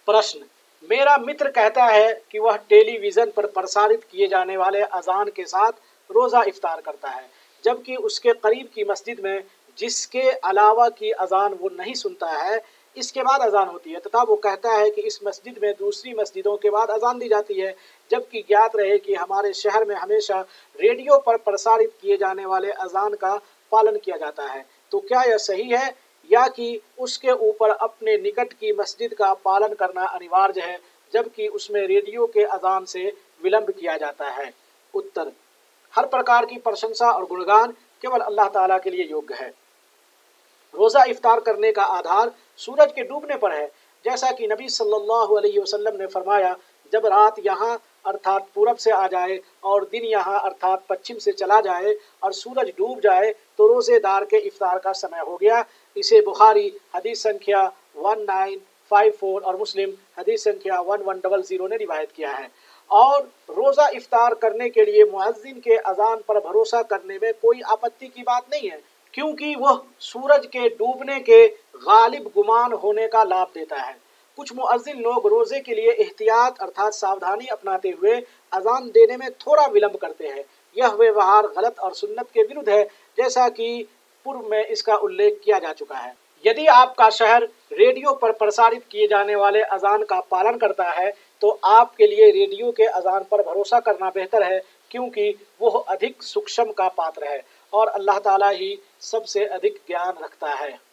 प्रश्न, मेरा मित्र कहता है कि वह टेलीविज़न पर प्रसारित किए जाने वाले अजान के साथ रोज़ा इफ्तार करता है, जबकि उसके करीब की मस्जिद में जिसके अलावा की अजान वो नहीं सुनता है, इसके बाद अजान होती है, तथा वो कहता है कि इस मस्जिद में दूसरी मस्जिदों के बाद अजान दी जाती है, जबकि ज्ञात रहे कि हमारे शहर में हमेशा रेडियो पर प्रसारित किए जाने वाले अजान का पालन किया जाता है। तो क्या यह सही है, या कि उसके ऊपर अपने निकट की मस्जिद का पालन करना अनिवार्य है, जबकि उसमें रेडियो के अजान से विलंब किया जाता है? उत्तर, हर प्रकार की प्रशंसा और गुणगान केवल अल्लाह ताला के लिए योग्य है। रोज़ा इफ्तार करने का आधार सूरज के डूबने पर है, जैसा कि नबी सल्लल्लाहु अलैहि वसल्लम ने फरमाया, जब रात यहाँ अर्थात पूरब से आ जाए और दिन यहाँ अर्थात पश्चिम से चला जाए और सूरज डूब जाए तो रोज़ेदार के इफ्तार का समय हो गया। इसे बुखारी हदीस संख्या 1954 और मुस्लिम हदीस संख्या 1100 ने रिवायत किया है। और रोज़ा इफ्तार करने के लिए मुअज्जिन के अजान पर भरोसा करने में कोई आपत्ति की बात नहीं है, क्योंकि वह सूरज के डूबने के गालिब गुमान होने का लाभ देता है। कुछ मुअज्जिन लोग रोज़े के लिए एहतियात अर्थात सावधानी अपनाते हुए अजान देने में थोड़ा विलंब करते हैं। यह व्यवहार गलत और सुन्नत के विरुद्ध है, जैसा कि पूर्व में इसका उल्लेख किया जा चुका है। यदि आपका शहर रेडियो पर प्रसारित किए जाने वाले अजान का पालन करता है, तो आपके लिए रेडियो के अजान पर भरोसा करना बेहतर है, क्योंकि वह अधिक सूक्ष्म का पात्र है और अल्लाह ताला ही सबसे अधिक ज्ञान रखता है।